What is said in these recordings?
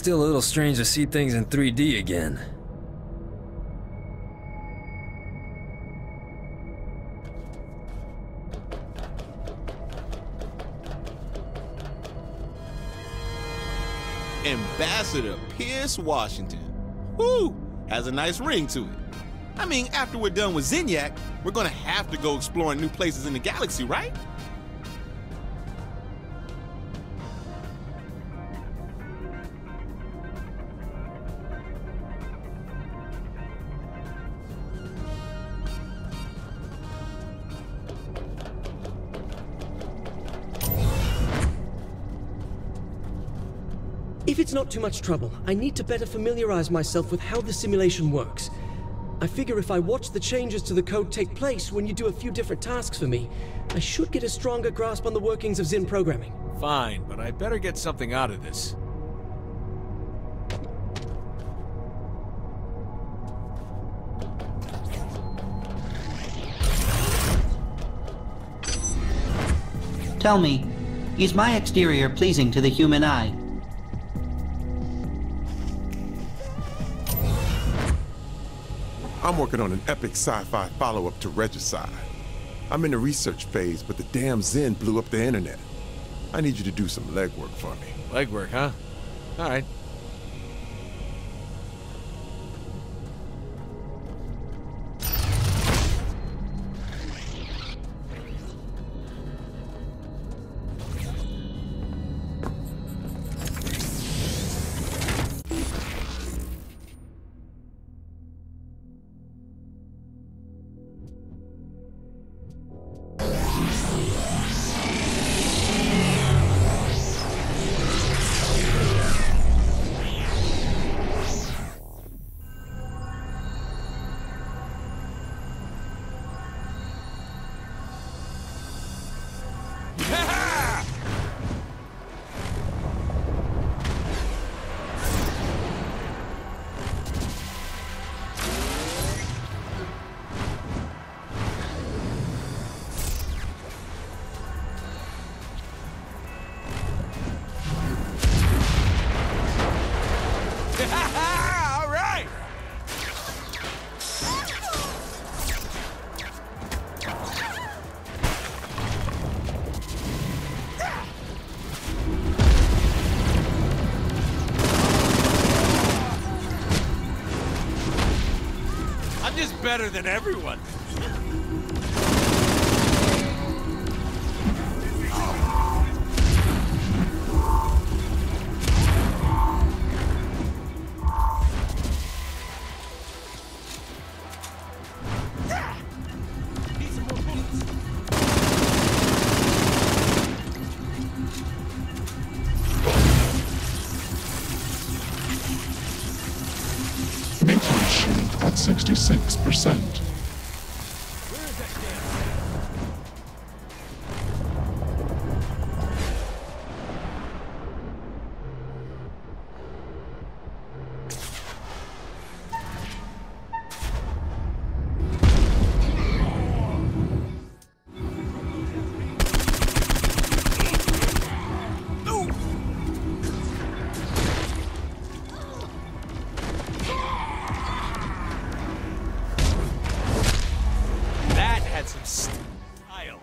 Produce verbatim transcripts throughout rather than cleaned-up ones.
still a little strange to see things in three D again. Ambassador Pierce Washington. Whew, has a nice ring to it. I mean, after we're done with Zinyak, we're gonna have to go exploring new places in the galaxy, right? If it's not too much trouble, I need to better familiarize myself with how the simulation works. I figure if I watch the changes to the code take place when you do a few different tasks for me, I should get a stronger grasp on the workings of Zin programming. Fine, but I better get something out of this. Tell me, is my exterior pleasing to the human eye? I'm working on an epic sci-fi follow-up to Regicide. I'm in the research phase, but the damn Zin blew up the internet. I need you to do some legwork for me. Legwork, huh? All right. All right! I'm just better than everyone. Maintenance shield at sixty-six percent. Some style.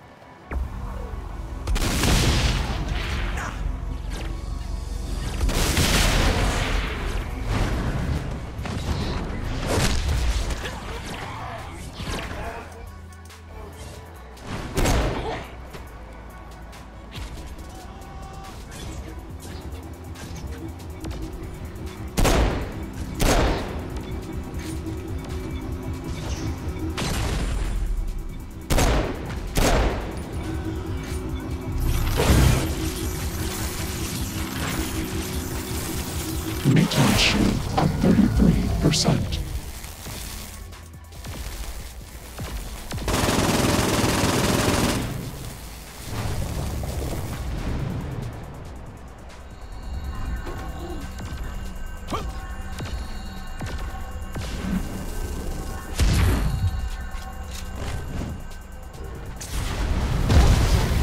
Maintenance shield at thirty-three percent.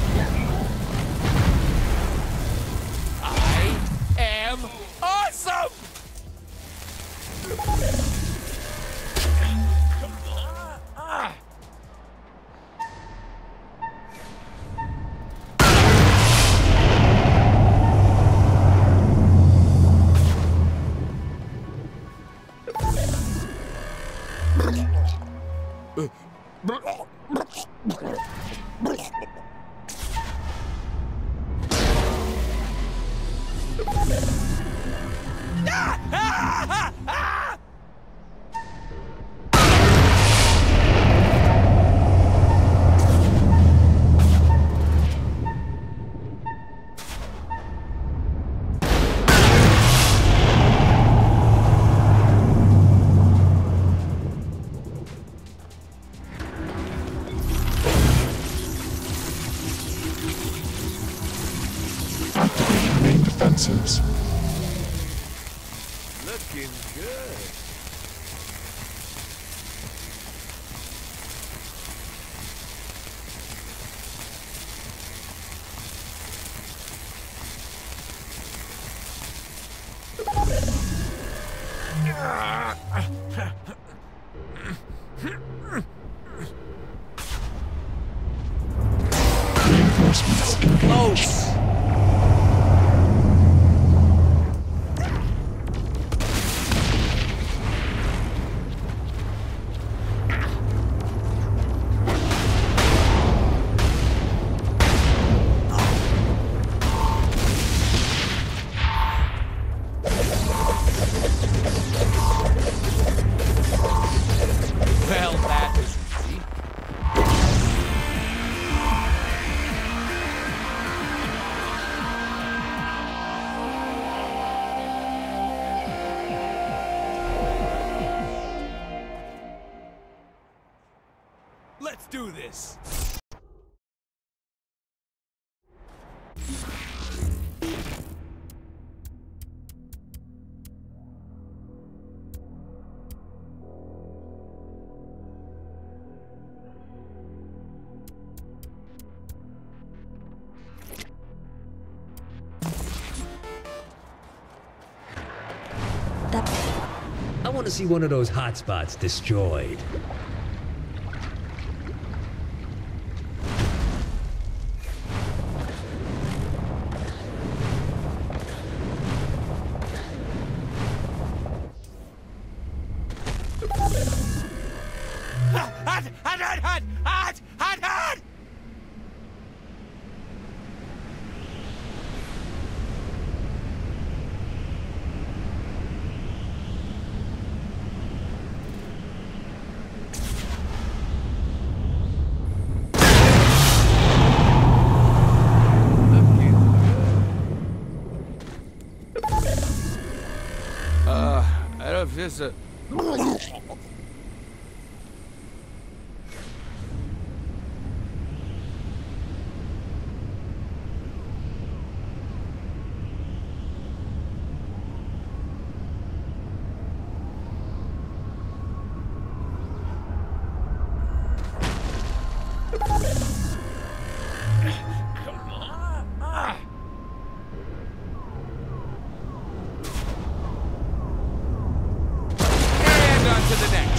I am awesome! Activating main defenses. Looking good. Reinforcements engaged. Well, that was easy. Let's do this. I want to see one of those hotspots destroyed. Hot, hot, hot, hot, hot, hot, hot! Uh, I don't know if this is a... Come on. Ah. And on to the next.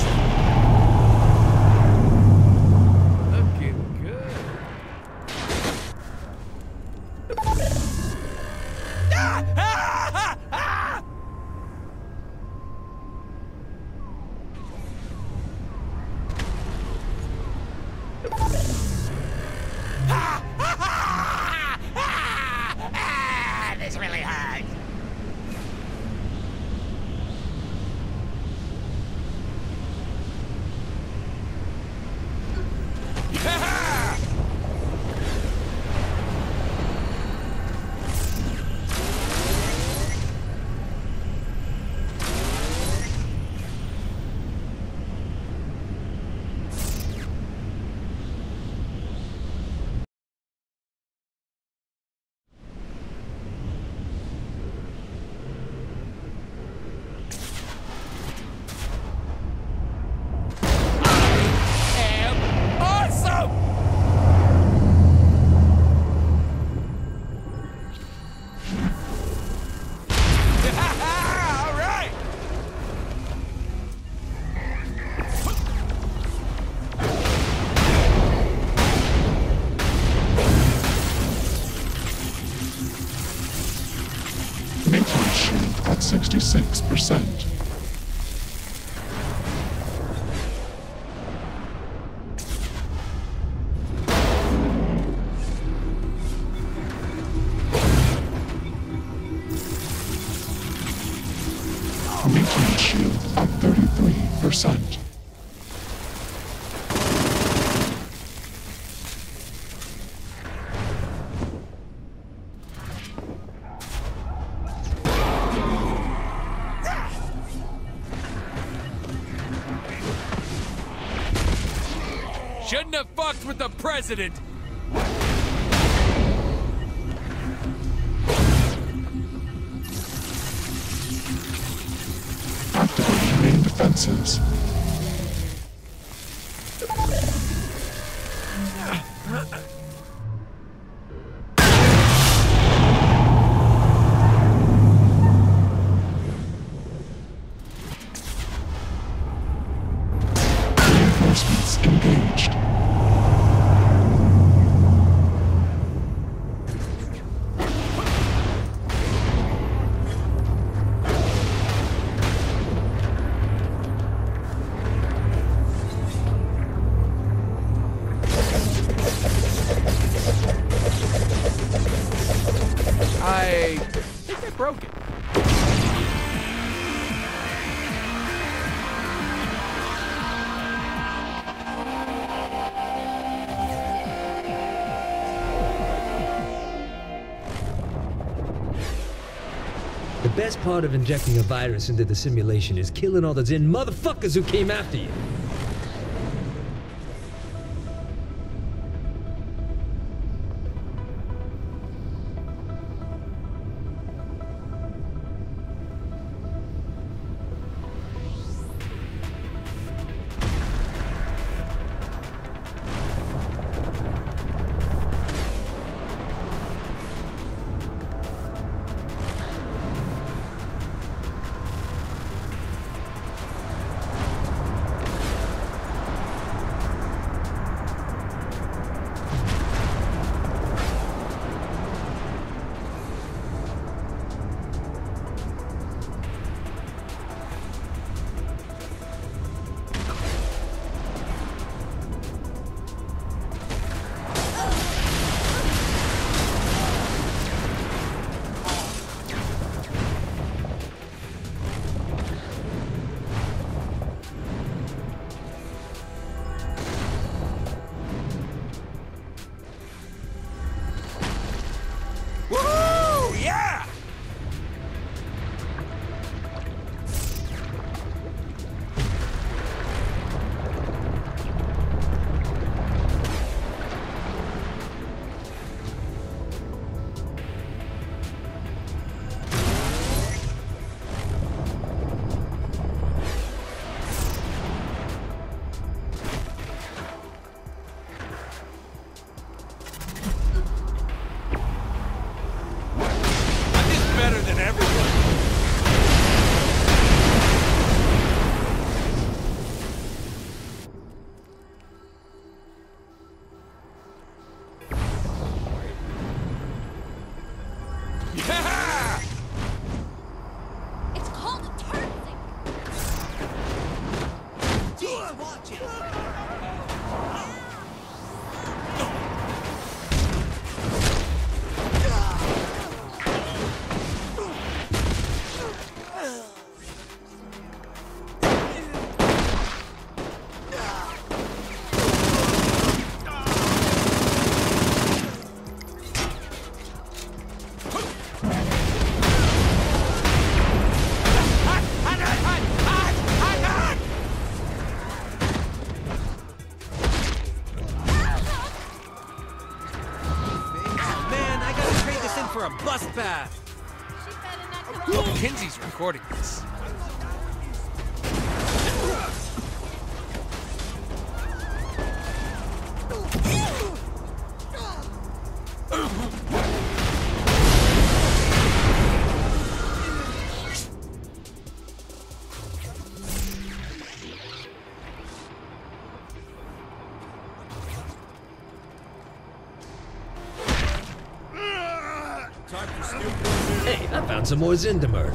field at thirty-three percent. Shouldn't have fucked with the president! Activate main defenses. Reinforcements engaged. I think I broke it. The best part of injecting a virus into the simulation is killing all the Zin motherfuckers who came after you. Woohoo! Yeah! Better than everybody. Yeah! It's called a turn thing. Gee, watch it. For a bus pass. She better not come Oh, Kinsey's recording this. Hey, I found some more Zin to murder.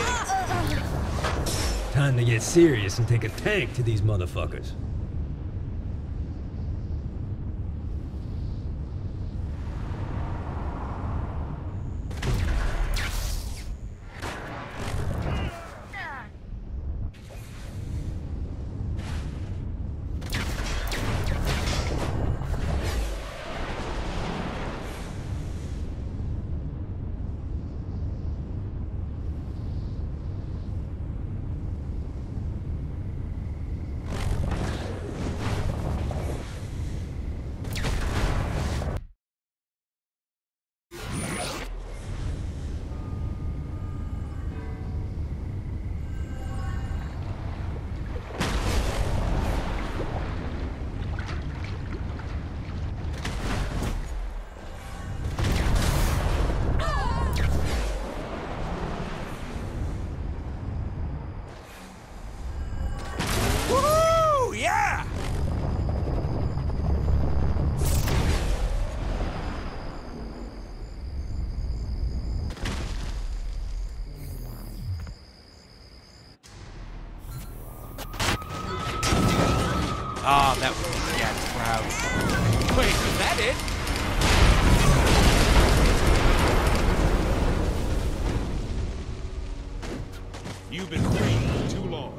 Time to get serious and take a tank to these motherfuckers. Woo! Yeah! Ah, that was yeah, proud. Wait, was that it? You've been free for too long.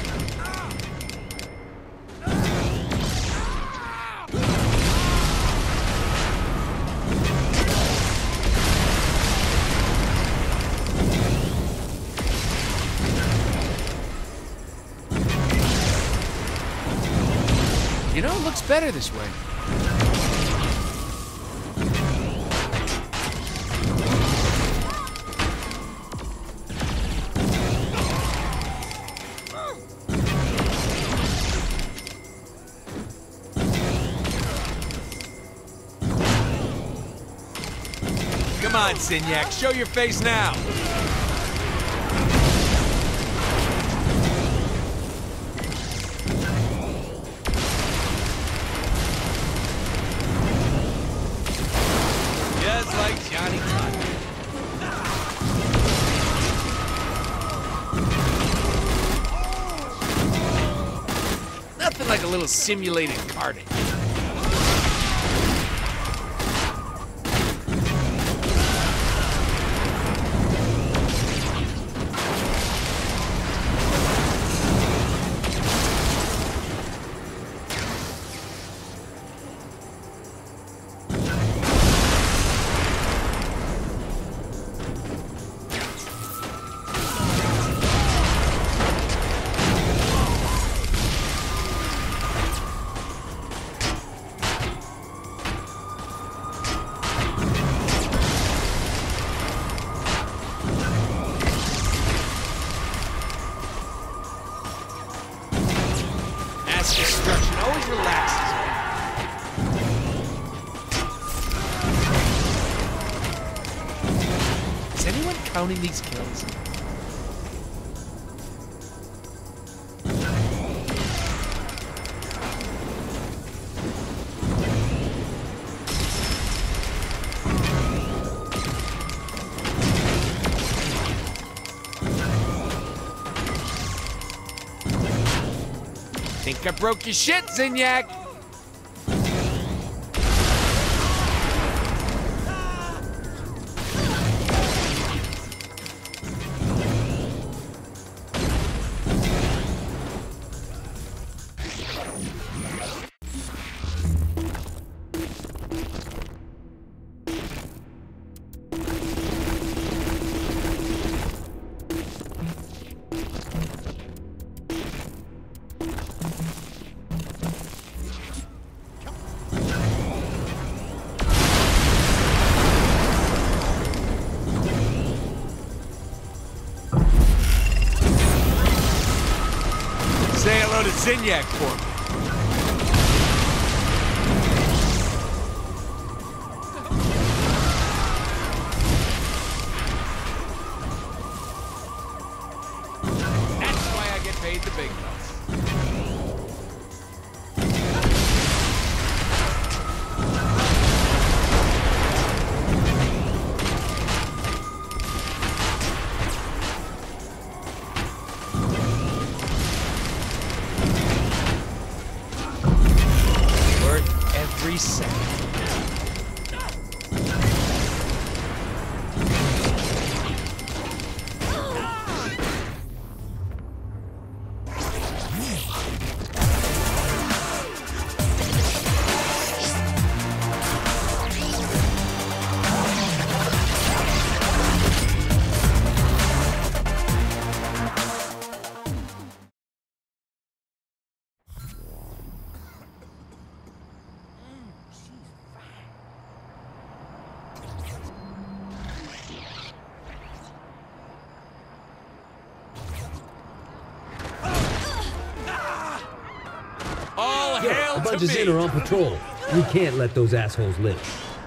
You know, it looks better this way. Come on, Zinyak, show your face now. Just like Johnny Cotton. Nothing like a little simulated carnage. Destruction always relaxes me. Is anyone counting these kills? Think I broke your shit, Zinyak! Say hello to Zinyak for me. That's why I get paid the big bucks. every second. All Yo, hail a to bunch of me! Zin are on patrol. We can't let those assholes live.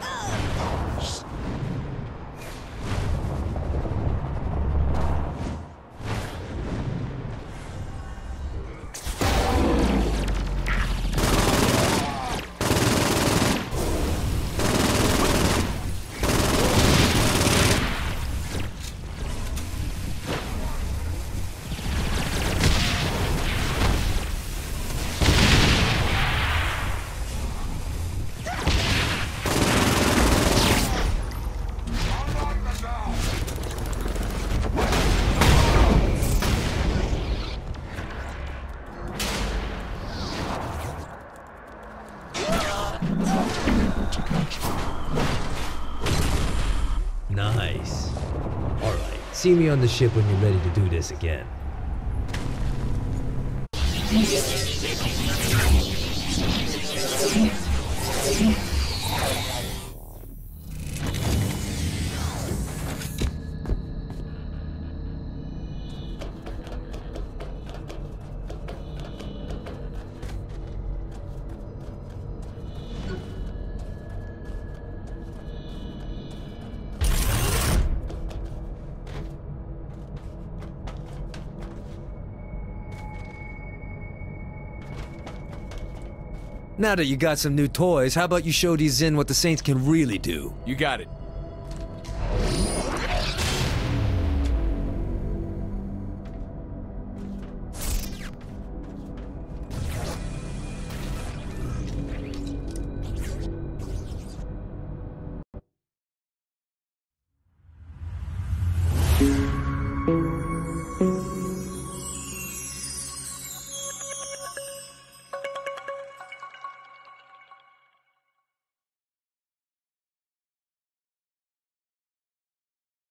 Nice. All right, see me on the ship when you're ready to do this again. Now that you got some new toys, how about you show these Zin what the Saints can really do? You got it.